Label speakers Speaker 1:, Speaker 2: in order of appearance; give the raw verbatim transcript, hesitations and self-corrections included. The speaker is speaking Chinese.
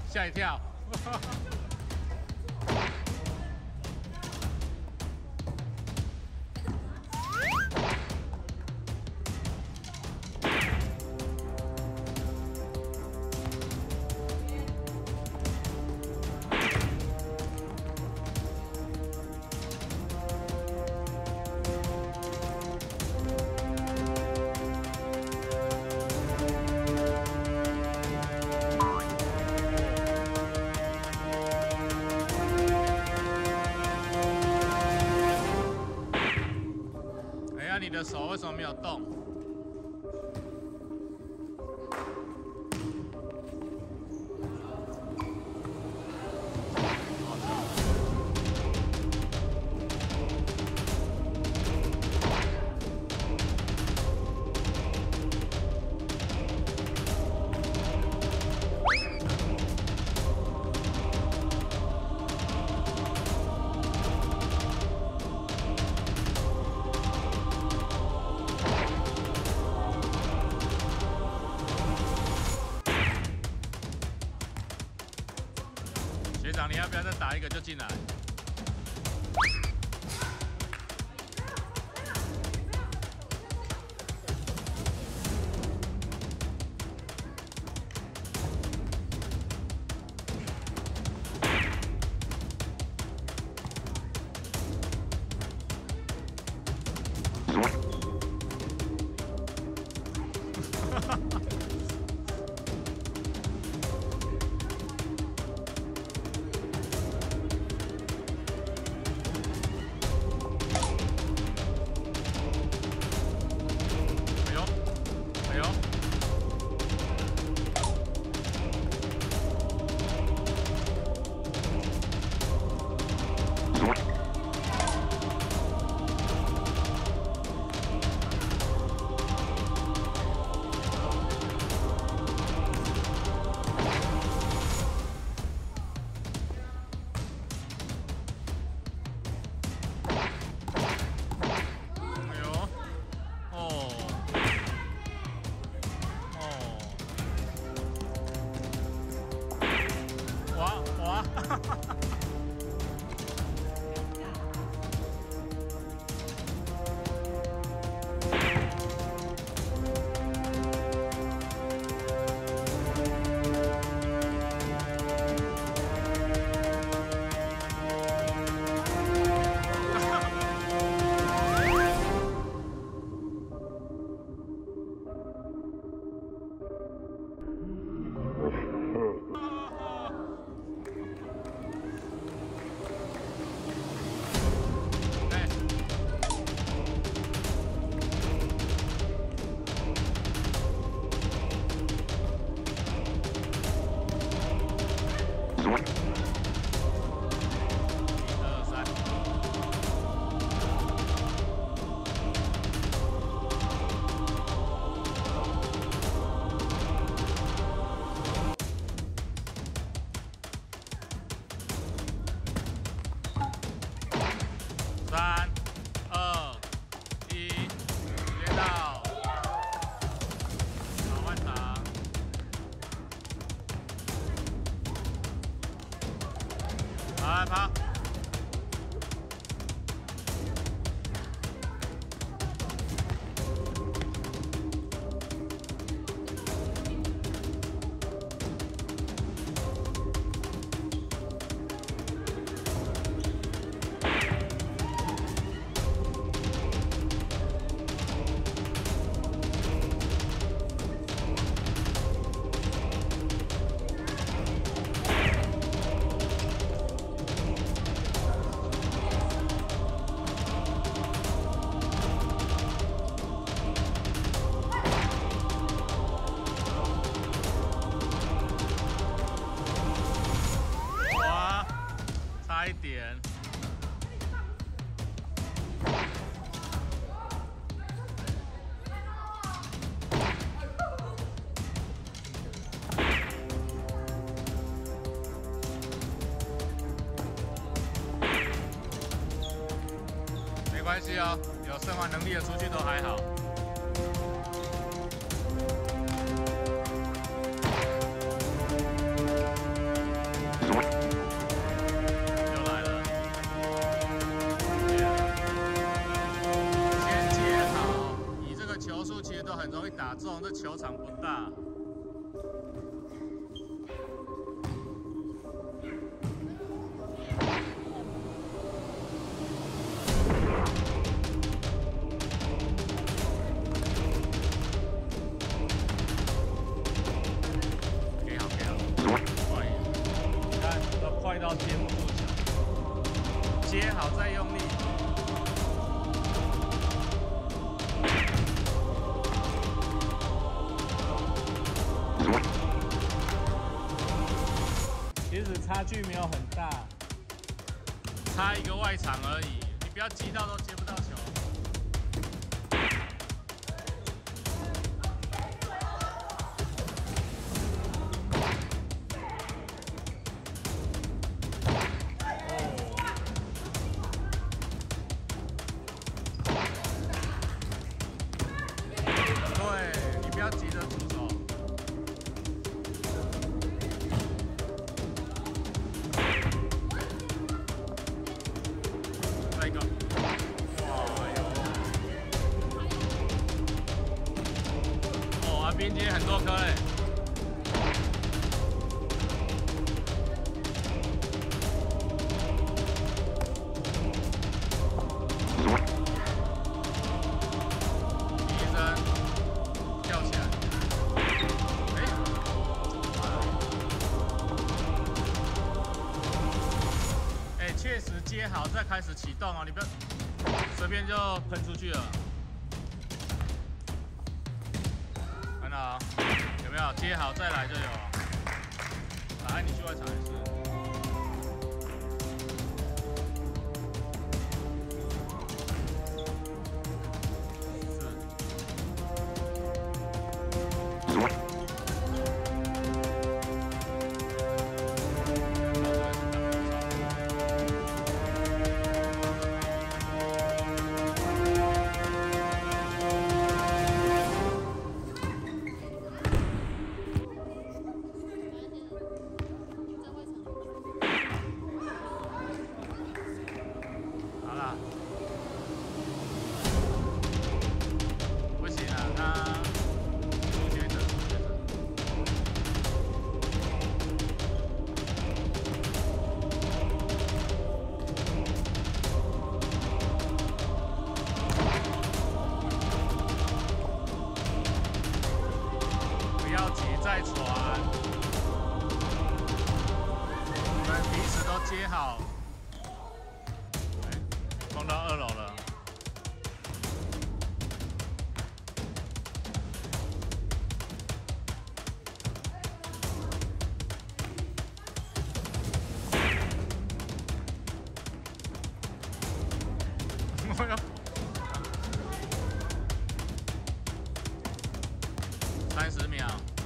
Speaker 1: 吓一跳。你的手为什么没有动？学长，你要不要再打一个就进来？三、二、一，连到，好换场，好来跑。差一点。没关系哦，有生还能力的出去都还好。 种这球场不大。给好给好，快一点！你看都快到接不住球，接好再用力。 其实差距没有很大，差一个外场而已。你不要急到都接不到球。对，你不要急着出手。 再一个，哇哟！哦，啊，边接很多颗嘞。医生跳起来，哎，哎，确实接好再开始启动哦，你不要随便就喷出去了。看到啊，有没有接好再来就有？来，你去外场也是。好啦，不行啊，他初学者，初学者。不要急，再传。我们彼此都接好。 冲到二楼了，三十秒。